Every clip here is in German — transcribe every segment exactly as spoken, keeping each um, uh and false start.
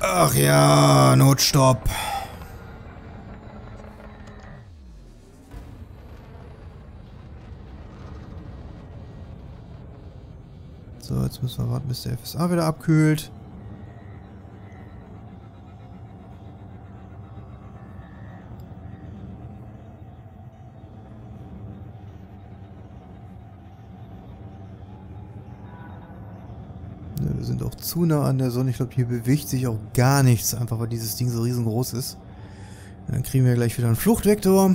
Ach ja, Notstopp. So, jetzt müssen wir warten, bis der F S A wieder abkühlt. Wir sind auch zu nah an der Sonne. Ich glaube, hier bewegt sich auch gar nichts. Einfach weil dieses Ding so riesengroß ist. Und dann kriegen wir gleich wieder einen Fluchtvektor.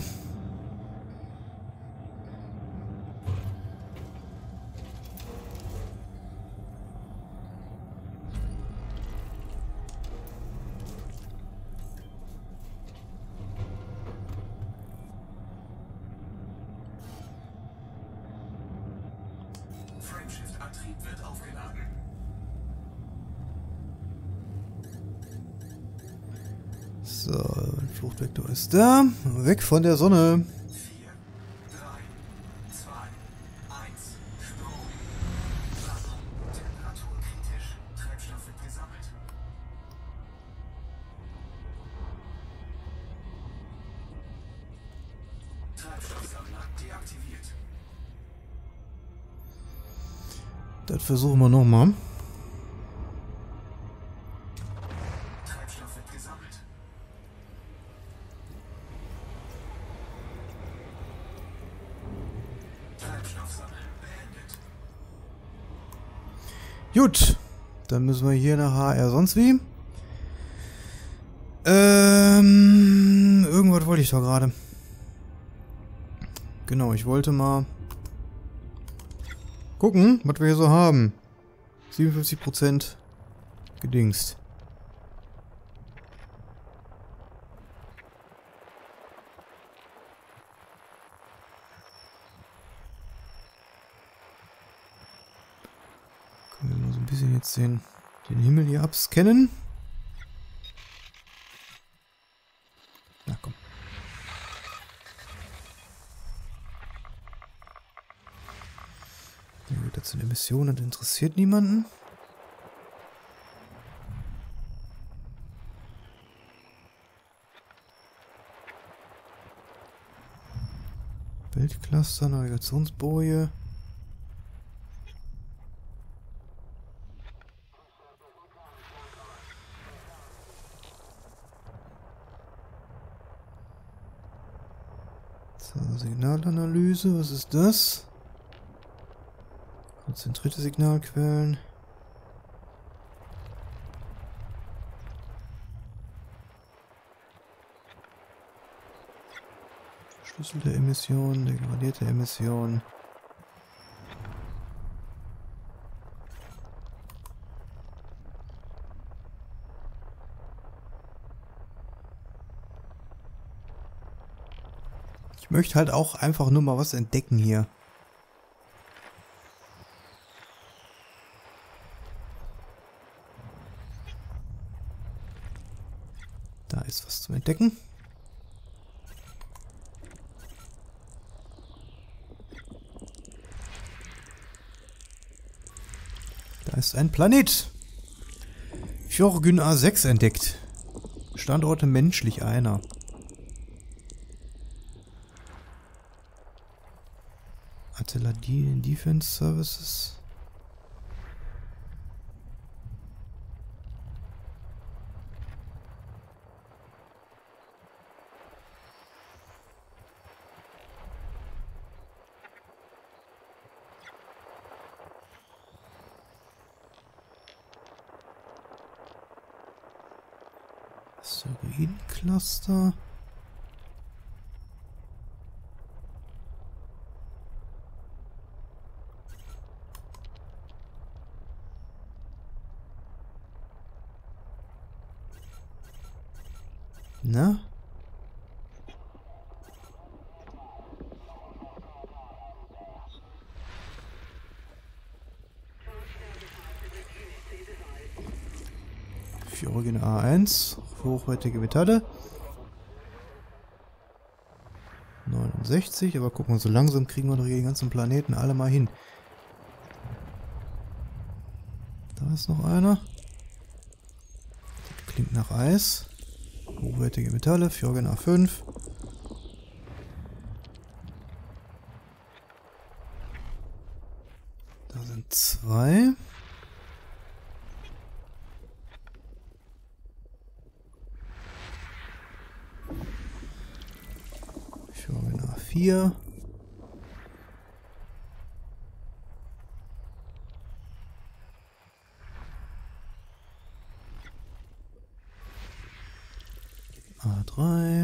Frameshift-Antrieb wird aufgeladen. So, ein Fluchtvektor ist da. Weg von der Sonne. vier, drei, zwei, eins, Sprung. Temperatur kritisch. Treibstoff wird gesammelt. Treibstoffsammler deaktiviert. Das versuchen wir nochmal. Treibstoff wird gesammelt. Treibstoffsammeln beendet. Gut, dann müssen wir hier nach H R sonst wie. Ähm, irgendwas wollte ich doch gerade. Genau, ich wollte mal gucken, was wir hier so haben. siebenundfünfzig Prozent gedingst. Können wir mal so ein bisschen jetzt den, den Himmel hier abscannen. Na komm. Ja, gut, das sind Emissionen, das interessiert niemanden. Weltcluster, Navigationsboje. So, Signalanalyse, was ist das? Konzentrierte Signalquellen. Verschlüsselte Emissionen, degradierte Emissionen. Ich möchte halt auch einfach nur mal was entdecken hier. Da ist was zum Entdecken. Da ist ein Planet. Fjorgyn A sechs entdeckt. Standorte menschlich einer. Artillerie Defense Services. Asteroidencluster. Na? Fjorgyn A eins, hochwertige Metalle. neunundsechzig, aber guck mal, so langsam kriegen wir doch hier die ganzen Planeten alle mal hin. Da ist noch einer. Klingt nach Eis. Hochwertige Metalle, Fjorgen A fünf. Da sind zwei. Fjorgen A vier. A drei.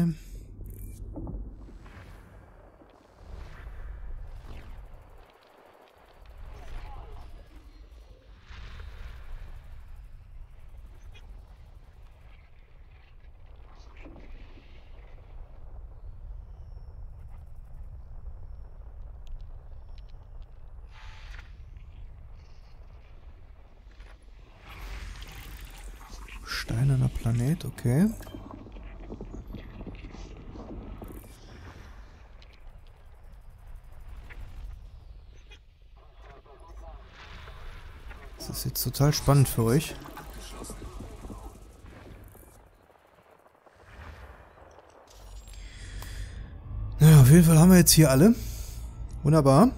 Steinerner Planet, okay. Das ist jetzt total spannend für euch. Ja, auf jeden Fall haben wir jetzt hier alle. Wunderbar.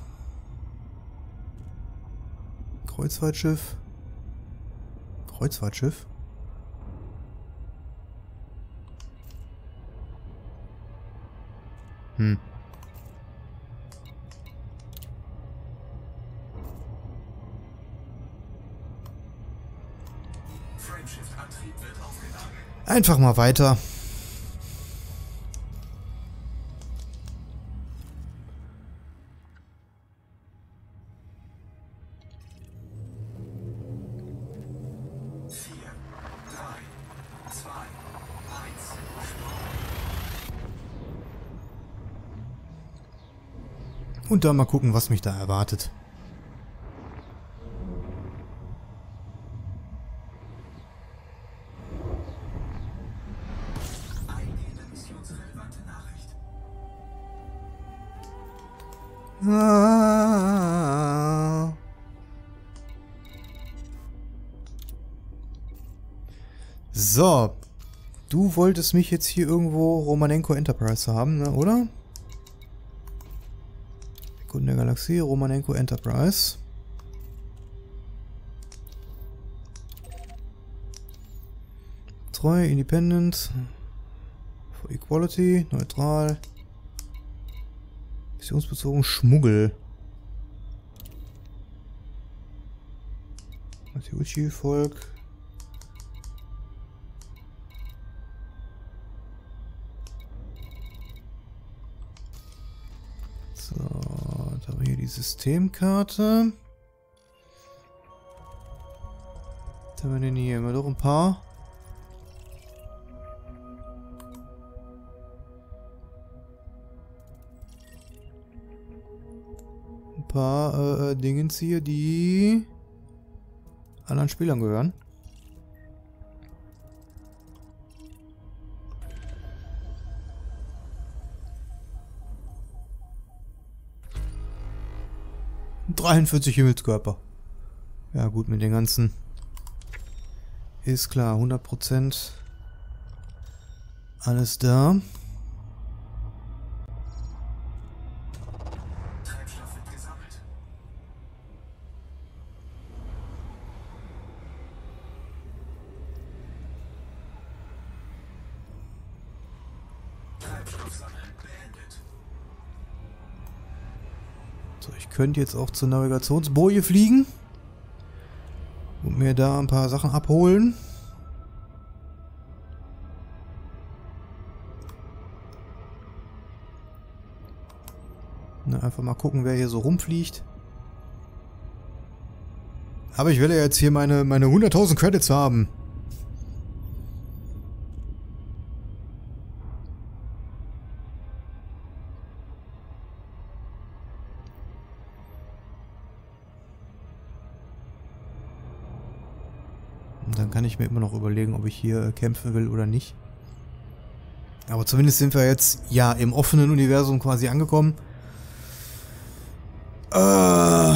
Kreuzfahrtschiff. Kreuzfahrtschiff. Hm. Frameshift-Antrieb wird aufgeladen. Einfach mal weiter. vier, drei, zwei, eins. Und dann mal gucken, was mich da erwartet. Eingehende missionsrelevante Nachricht. Ah. So. Du wolltest mich jetzt hier irgendwo Romanenko Enterprise haben, ne, oder? Kunden der Galaxie, Romanenko Enterprise. Treu, Independent. For Equality, neutral. Missionsbezogen, Schmuggel. Mateucci, Volk. So, da haben wir hier die Systemkarte. Was haben wir denn hier? Haben wir doch ein paar. Ein paar äh, Dingens hier, die anderen Spielern gehören. dreiundvierzig Himmelskörper. Ja gut, mit den ganzen... Ist klar, hundert Prozent. Alles da. Treibstoff wird gesammelt. Treibstoffsammeln beendet. So, ich könnte jetzt auch zur Navigationsboje fliegen. Und mir da ein paar Sachen abholen. Na, einfach mal gucken, wer hier so rumfliegt. Aber ich will ja jetzt hier meine, meine hunderttausend Credits haben. Und dann kann ich mir immer noch überlegen, ob ich hier kämpfen will oder nicht. Aber zumindest sind wir jetzt, ja, im offenen Universum quasi angekommen. Äh,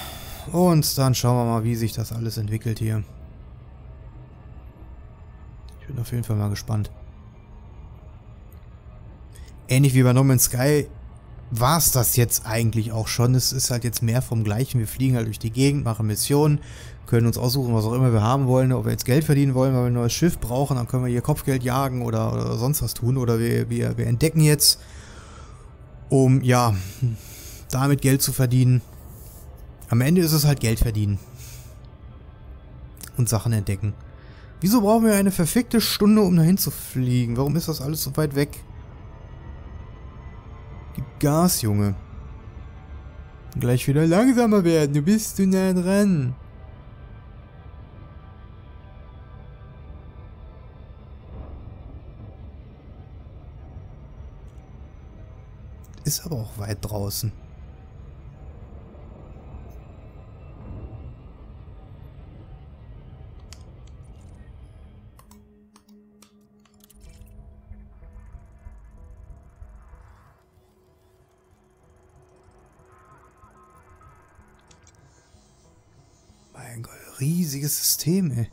und dann schauen wir mal, wie sich das alles entwickelt hier. Bin auf jeden Fall mal gespannt. Ähnlich wie bei No Man's Sky war es das jetzt eigentlich auch schon. Es ist halt jetzt mehr vom Gleichen. Wir fliegen halt durch die Gegend, machen Missionen, können uns aussuchen, was auch immer wir haben wollen. Ob wir jetzt Geld verdienen wollen, weil wir ein neues Schiff brauchen, dann können wir hier Kopfgeld jagen oder, oder sonst was tun. Oder wir, wir, wir entdecken jetzt, um, ja, damit Geld zu verdienen. Am Ende ist es halt Geld verdienen. Und Sachen entdecken. Wieso brauchen wir eine verfickte Stunde, um dahin zu fliegen? Warum ist das alles so weit weg? Gib Gas, Junge. Gleich wieder langsamer werden, du bist zu nah dran. Ist aber auch weit draußen. Mein Gott, riesiges System, ey.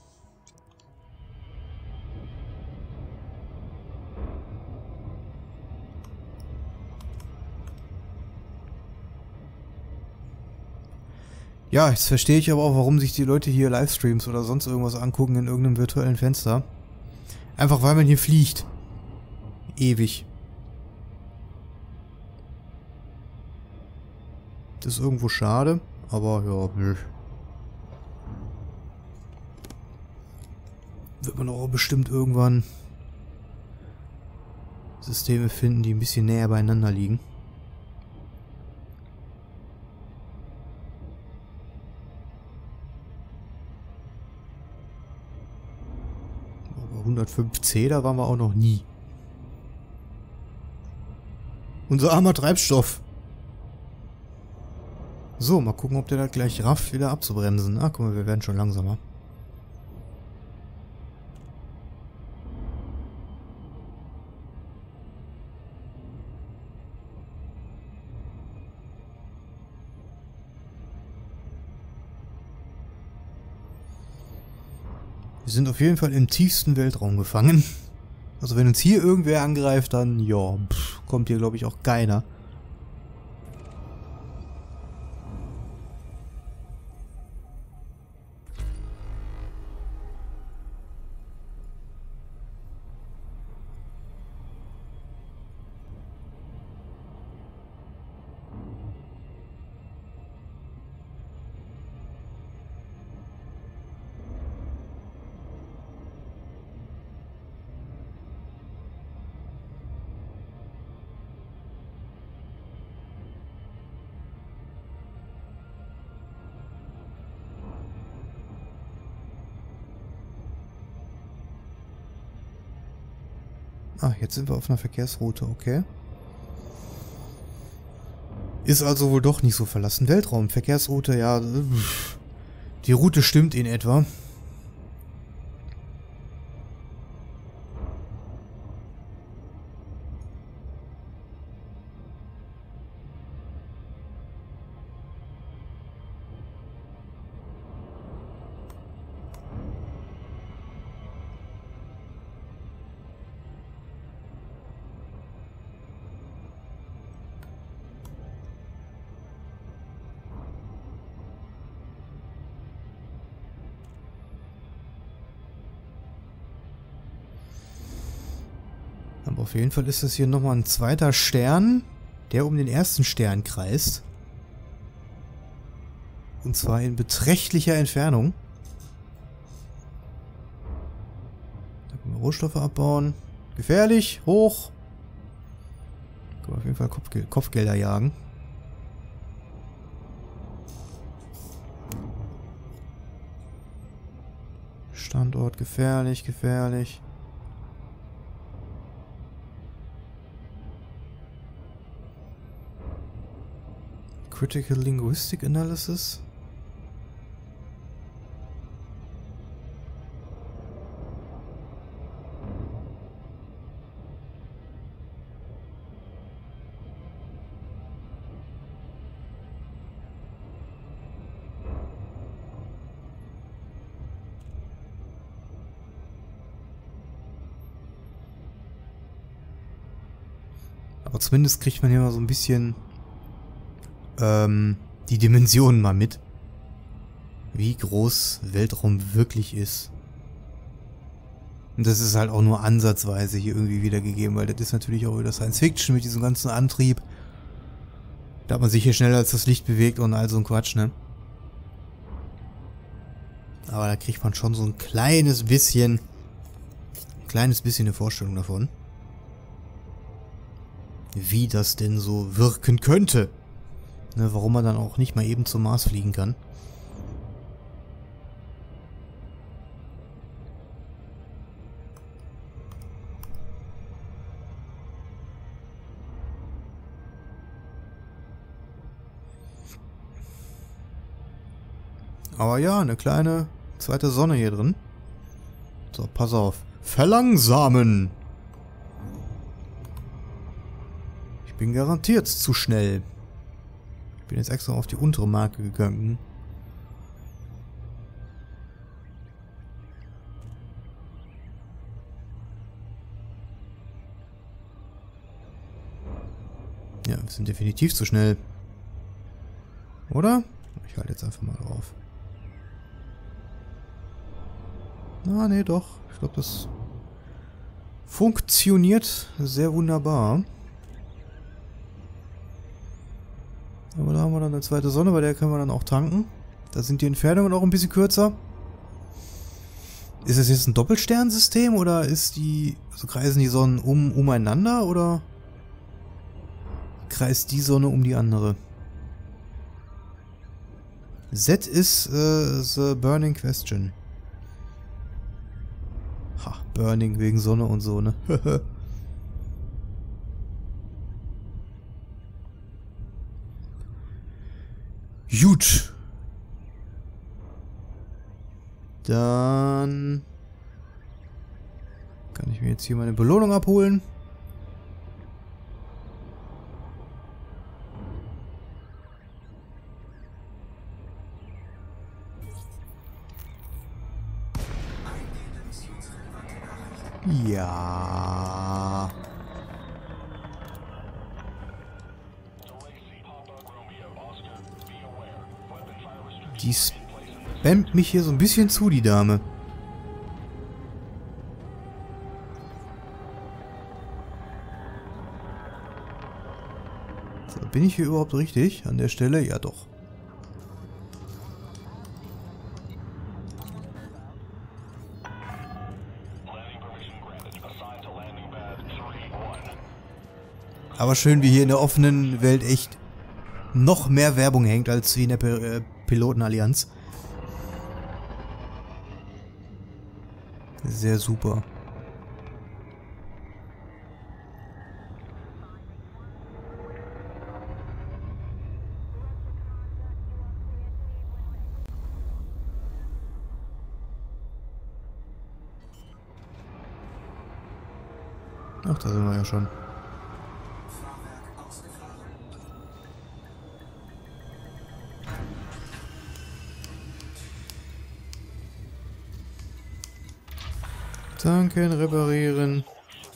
Ja, jetzt verstehe ich aber auch, warum sich die Leute hier Livestreams oder sonst irgendwas angucken in irgendeinem virtuellen Fenster. Einfach weil man hier fliegt. Ewig. Das ist irgendwo schade, aber ja, nö. Wird man auch bestimmt irgendwann Systeme finden, die ein bisschen näher beieinander liegen. Aber hundertfünf C, da waren wir auch noch nie. Unser armer Treibstoff. So, mal gucken, ob der da gleich rafft, wieder abzubremsen. Ah, guck mal, wir werden schon langsamer. Wir sind auf jeden Fall im tiefsten Weltraum gefangen. Also wenn uns hier irgendwer angreift, dann ja, pff, kommt hier glaube ich auch keiner. Ah, jetzt sind wir auf einer Verkehrsroute, okay. Ist also wohl doch nicht so verlassen. Weltraum, Verkehrsroute, ja. Die Route stimmt in etwa. Aber auf jeden Fall ist das hier nochmal ein zweiter Stern, der um den ersten Stern kreist. Und zwar in beträchtlicher Entfernung. Da können wir Rohstoffe abbauen. Gefährlich, hoch. Können wir auf jeden Fall Kopfgel- Kopfgelder jagen. Standort gefährlich, gefährlich. Critical Linguistic Analysis. Aber zumindest kriegt man hier mal so ein bisschen ähm, die Dimensionen mal mit. Wie groß Weltraum wirklich ist. Und das ist halt auch nur ansatzweise hier irgendwie wiedergegeben, weil das ist natürlich auch wieder Science Fiction mit diesem ganzen Antrieb. Da hat man sich hier schneller als das Licht bewegt und all so ein Quatsch, ne? Aber da kriegt man schon so ein kleines bisschen, ein kleines bisschen eine Vorstellung davon, wie das denn so wirken könnte. Ne, warum man dann auch nicht mal eben zum Mars fliegen kann. Aber ja, eine kleine zweite Sonne hier drin. So, pass auf. Verlangsamen! Ich bin garantiert zu schnell. Ich bin jetzt extra auf die untere Marke gegangen. Ja, wir sind definitiv zu schnell. Oder? Ich halte jetzt einfach mal drauf. Ah, nee, doch. Ich glaube, das funktioniert sehr wunderbar. Aber da haben wir dann eine zweite Sonne, bei der können wir dann auch tanken. Da sind die Entfernungen auch ein bisschen kürzer. Ist es jetzt ein Doppelsternsystem oder ist die, also kreisen die Sonnen um, umeinander oder kreist die Sonne um die andere? That is uh, the burning question. Ha, burning wegen Sonne und so, ne? Gut. Dann kann ich mir jetzt hier meine Belohnung abholen. Ja. Die spammt mich hier so ein bisschen zu, die Dame. So, bin ich hier überhaupt richtig an der Stelle? Ja, doch. Aber schön, wie hier in der offenen Welt echt noch mehr Werbung hängt, als wie in der P äh, Pilotenallianz. Sehr super. Ach, da sind wir ja schon. Tanken, reparieren.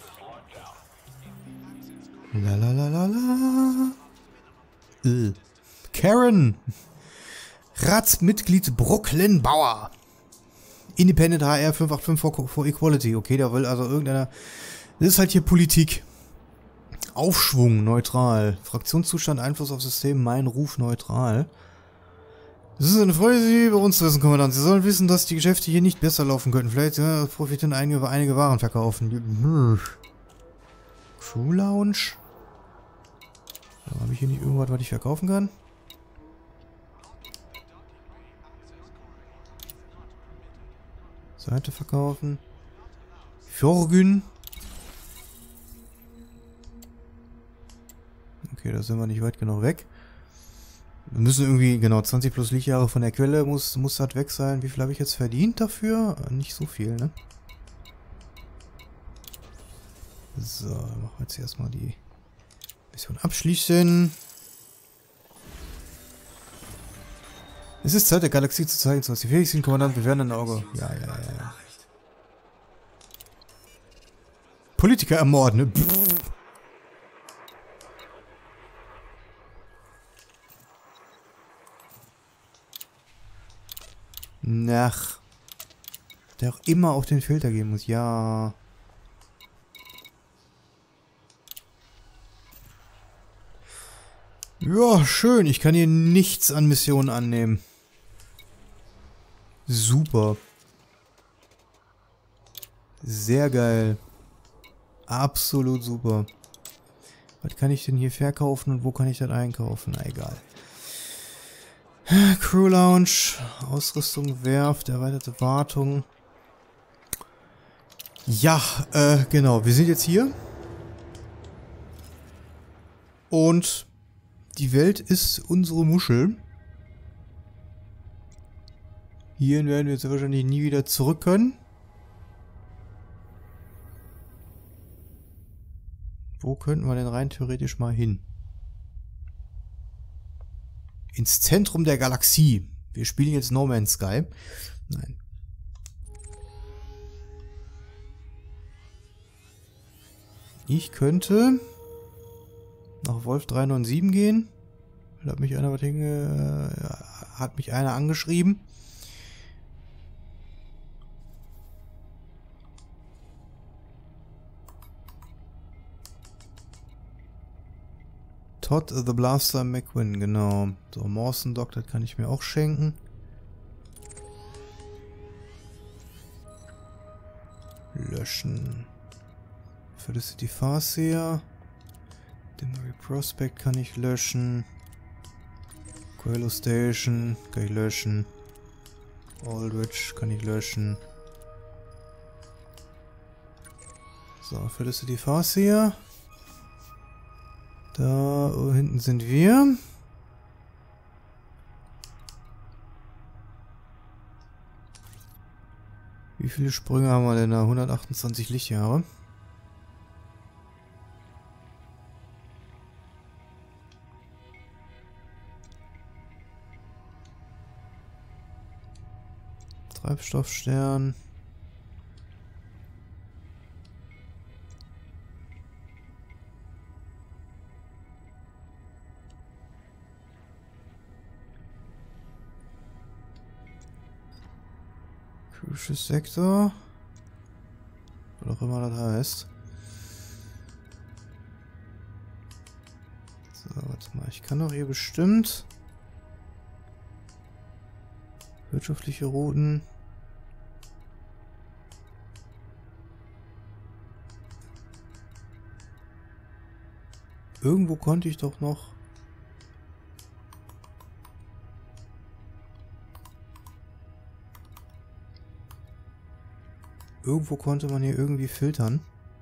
Lalalala. Äh. Karen. Ratsmitglied Brooklyn Bauer. Independent H R fünf acht fünf for, for Equality. Okay, da will also irgendeiner... Das ist halt hier Politik. Aufschwung, neutral. Fraktionszustand, Einfluss auf System, mein Ruf, neutral. Es ist eine Freude, Sie über uns zu wissen, Kommandant. Sie sollen wissen, dass die Geschäfte hier nicht besser laufen könnten. Vielleicht ja, profitieren einige, einige Waren verkaufen. Hm. Crew Lounge? Habe ich hier nicht irgendwas, was ich verkaufen kann? Seite verkaufen. Fjorgün. Okay, da sind wir nicht weit genug weg. Wir müssen irgendwie, genau, zwanzig plus Lichtjahre von der Quelle muss, muss das weg sein. Wie viel habe ich jetzt verdient dafür? Nicht so viel, ne? So, dann machen wir jetzt erstmal die Mission abschließen. Es ist Zeit, der Galaxie zu zeigen, was die fähig sind, Kommandant. Wir werden ein Auge. Ja, ja, ja, ja. Politiker ermorden, ne? Pff. Ach. Der auch immer auf den Filter gehen muss. Ja. Ja, schön. Ich kann hier nichts an Missionen annehmen. Super. Sehr geil. Absolut super. Was kann ich denn hier verkaufen und wo kann ich das einkaufen? Na, egal. Crew Lounge, Ausrüstung, Werft, erweiterte Wartung. Ja, äh, genau. Wir sind jetzt hier. Und die Welt ist unsere Muschel. Hierhin werden wir jetzt wahrscheinlich nie wieder zurück können. Wo könnten wir denn rein theoretisch mal hin? Ins Zentrum der Galaxie. Wir spielen jetzt No Man's Sky. Nein. Ich könnte nach Wolf drei neun sieben gehen. Da hat mich einer was hinge... äh, hat mich einer angeschrieben. Todd the Blaster McQuinn, genau. So, Mawson Dock, das kann ich mir auch schenken. Löschen. Felicity Farseer. Demery Prospect kann ich löschen. Coelho Station kann ich löschen. Aldrich kann ich löschen. So, Felicity Farseer. Da hinten sind wir. Wie viele Sprünge haben wir denn da? hundertachtundzwanzig Lichtjahre. Treibstoffstern. Sektor. Was auch immer das heißt. So, warte mal. Ich kann doch hier bestimmt wirtschaftliche Routen. Irgendwo konnte ich doch noch. Irgendwo konnte man hier irgendwie filtern.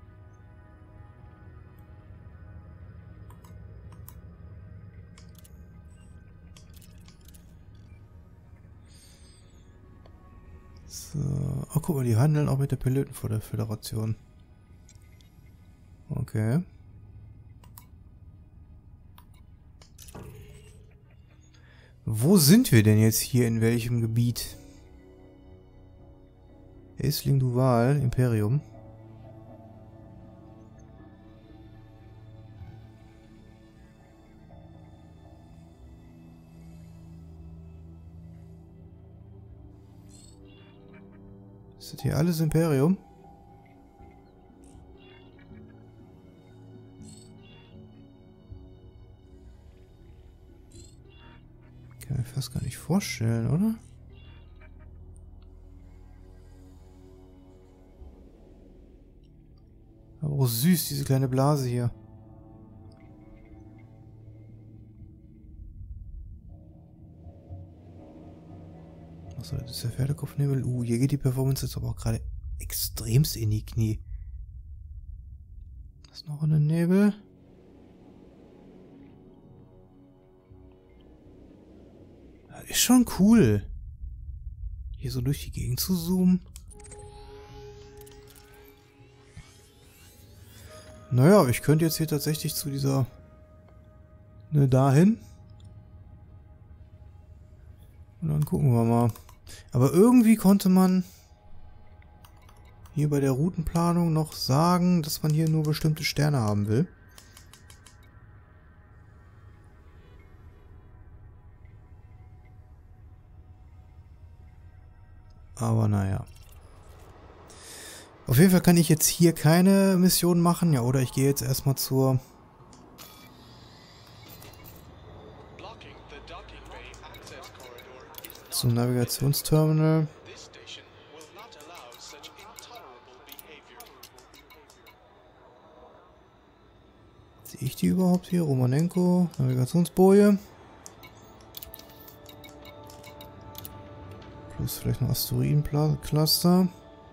So. Oh, guck mal, die handeln auch mit der Piloten vor der Föderation. Okay. Wo sind wir denn jetzt hier? In welchem Gebiet? Aisling Duval, Imperium. Ist das hier alles Imperium? Kann ich mir fast gar nicht vorstellen, oder? Oh, süß, diese kleine Blase hier. Achso, das ist der Pferdekopfnebel. Uh, hier geht die Performance jetzt aber auch gerade extremst in die Knie. Das ist noch eine Nebel. Das ist schon cool. Hier so durch die Gegend zu zoomen. Naja, ich könnte jetzt hier tatsächlich zu dieser... Ne, dahin. Und dann gucken wir mal. Aber irgendwie konnte man hier bei der Routenplanung noch sagen, dass man hier nur bestimmte Sterne haben will. Aber naja. Auf jeden Fall kann ich jetzt hier keine Mission machen. Ja, oder ich gehe jetzt erstmal zur... zum Navigationsterminal. Sehe ich die überhaupt hier? Romanenko, Navigationsboje. Plus vielleicht noch Asteroidencluster.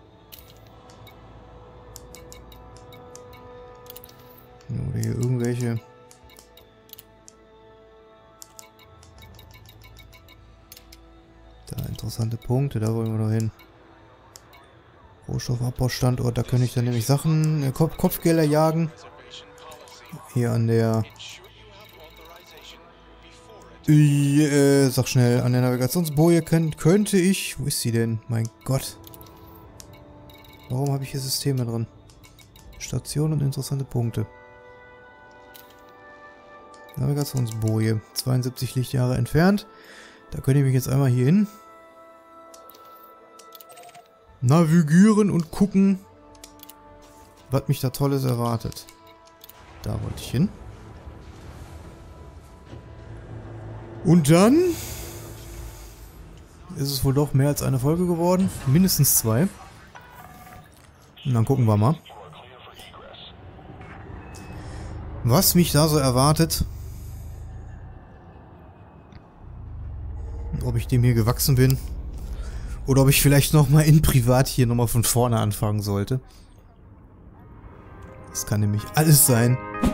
Oder hier irgendwelche... Da interessante Punkte, da wollen wir doch hin. Rohstoffabbau-Standort, da könnte ich dann nämlich Sachen, äh, Kopf Kopfgelder jagen. Hier an der... Äh, sag schnell, an der Navigationsboje könnt, könnte ich... Wo ist sie denn? Mein Gott. Warum habe ich hier Systeme drin? Station und interessante Punkte. Navigationsboje. zweiundsiebzig Lichtjahre entfernt. Da könnte ich mich jetzt einmal hier hin navigieren und gucken, was mich da Tolles erwartet. Da wollte ich hin. Und dann ist es wohl doch mehr als eine Folge geworden. Mindestens zwei. Und dann gucken wir mal, was mich da so erwartet. Ob ich dem hier gewachsen bin. Oder ob ich vielleicht nochmal in Privat hier nochmal von vorne anfangen sollte. Das kann nämlich alles sein.